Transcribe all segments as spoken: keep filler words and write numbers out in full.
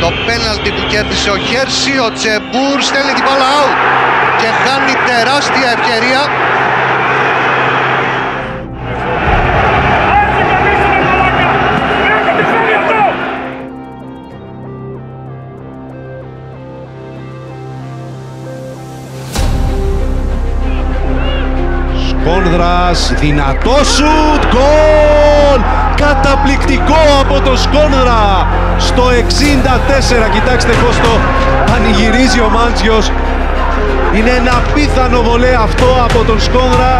Το πέναλτι που κέρδισε ο Χέρση, ο Τσεμπούρ στέλνει την μπάλα out και χάνει τεράστια ευκαιρία. Σκόνδρας, δυνατό σουτ, γκολ! Καταπληκτικό από τον Σκόνδρα στο εξήντα τέσσερα. Κοιτάξτε πώς το πανηγυρίζει ο Μάντσιος. Είναι ένα απίθανο βολέ αυτό από τον Σκόνδρα.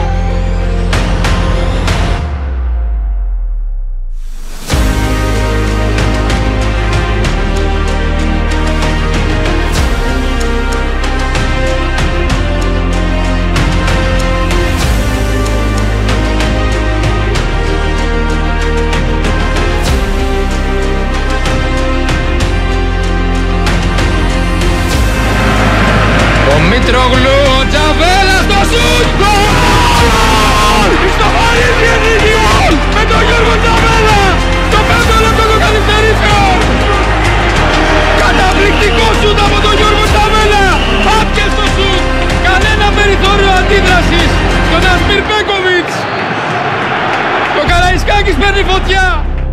Μητρογλου, ο Τζαβέλας στο σουτ! Γκολ! Στο Παρίσι έχει γκολ! Με τον Γιώργο Τζαβέλα! Στο πέμπτο λεπτό των καθυστερήσεων! Καταπληκτικό σουτ από τον Γιώργο Τζαβέλα! Άπιαστο σουτ! Κανένα περιθώριο αντίδρασης στον Ασμίρ Πέκοβιτς! Το Καραϊσκάκης παίρνει φωτιά!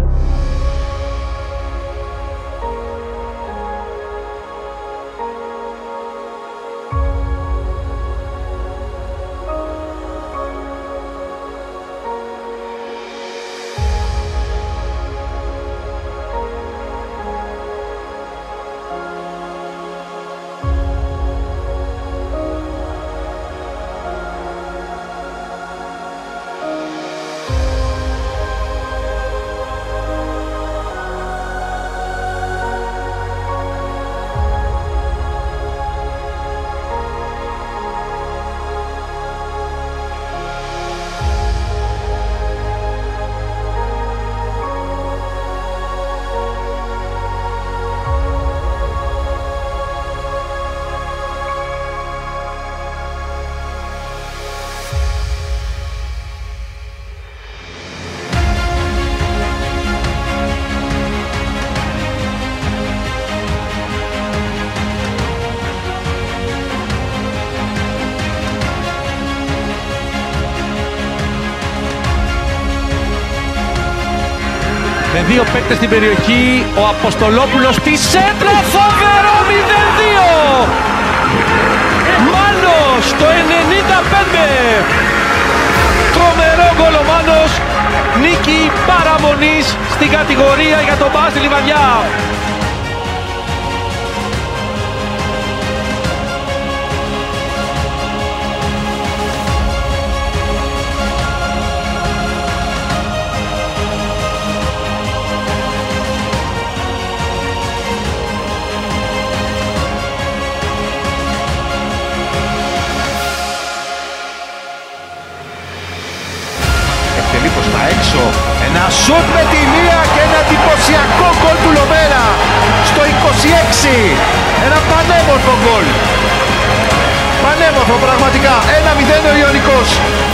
Με δύο παίκτες στην περιοχή, ο Αποστολόπουλος στη σέντρα, φοβερό μηδέν δύο! Μάνος το ενενήντα πέντε! Τρομερό γκολ ο Μάνος, νίκη παραμονής στην κατηγορία για τον Μπάζ Λιβαδιά. Τελίπως στα έξω, ένα σουτ με τη μία και ένα εντυπωσιακό γκολ του Λομέρα στο είκοσι έξι. Ένα πανέμορφο γκολ. Πανέμορφο πραγματικά. ένα μηδέν ο Ιωνικός.